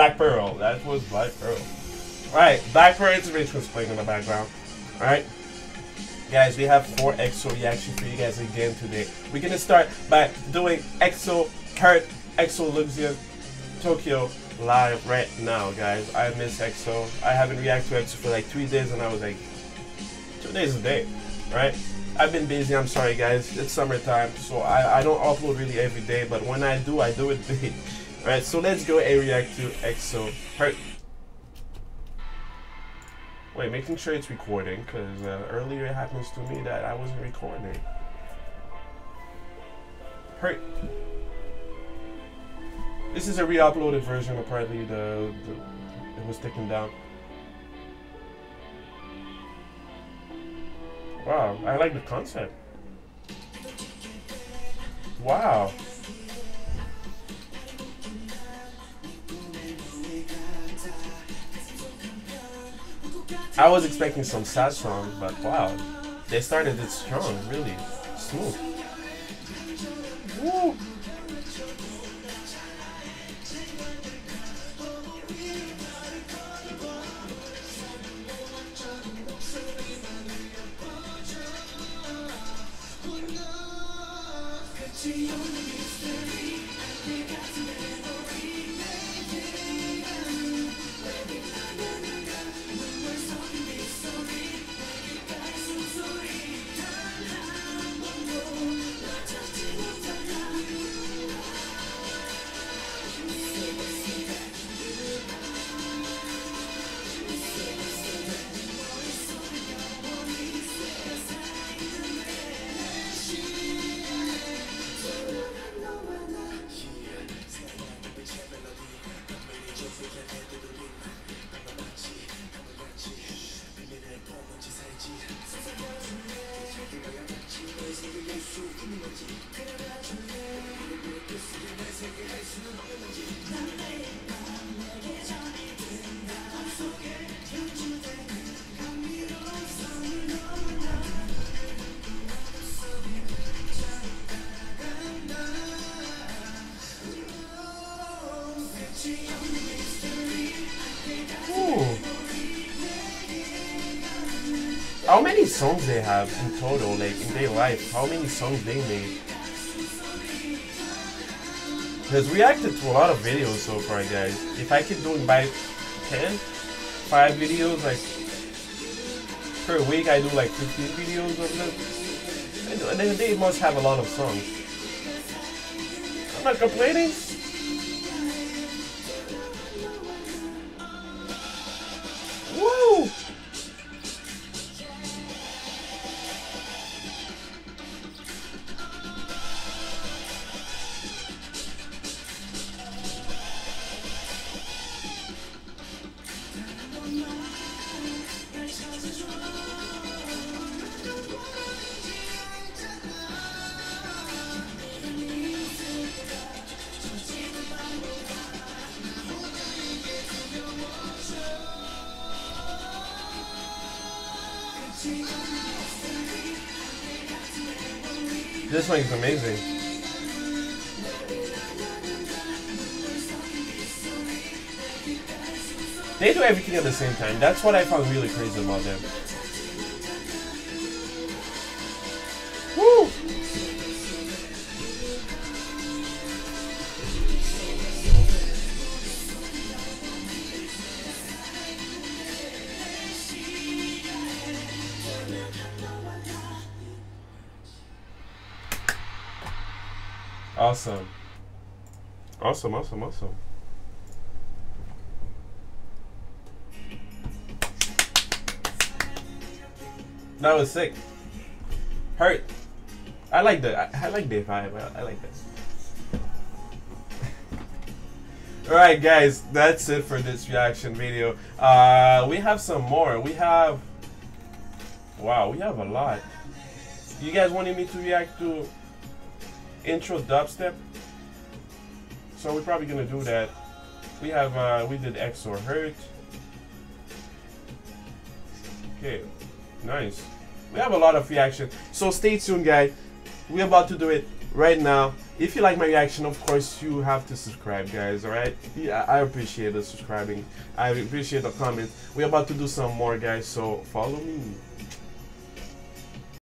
Black Pearl. That was Black Pearl. Alright, Black Pearl Intervention was playing in the background. Alright. Guys, we have 4 EXO reaction for you guys again today. We're gonna start by doing EXO, Hurt, EXO Luxian, Tokyo live right now, guys. I miss EXO. I haven't reacted to EXO for like 3 days and I was like 2 days a day, right? I've been busy, I'm sorry guys. It's summertime, so I don't upload really every day, but when I do it big. Right, so let's go and react to EXO Hurt. Wait, making sure it's recording, because earlier it happens to me that I wasn't recording. Hurt. This is a re-uploaded version, apparently it was taken down. Wow, I like the concept. Wow. I was expecting some sad song, but wow, they started it strong, really smooth. Woo. How many songs they have in total, like in their life? How many songs they made? Because we reacted to a lot of videos so far, guys. If I keep doing by 5 videos, like per week, I do like 15 videos of them. And then they must have a lot of songs. I'm not complaining. Woo! This one is amazing. They do everything at the same time. That's what I found really crazy about them. Woo! Awesome. Awesome, awesome, awesome. That was sick. Hurt. I like that. I like the vibe. I like that. Alright guys, that's it for this reaction video. We have some more. We have, wow, we have a lot. You guys wanted me to react to intro dubstep, so we're probably gonna do that. We have we did EXO Hurt. Okay, nice. We have a lot of reaction, so stay tuned guys. We're about to do it right now, if you like my reaction, of course you have to subscribe, guys. All right? Yeah, I appreciate the subscribing. I appreciate the comments. We're about to do some more, guys. So follow me.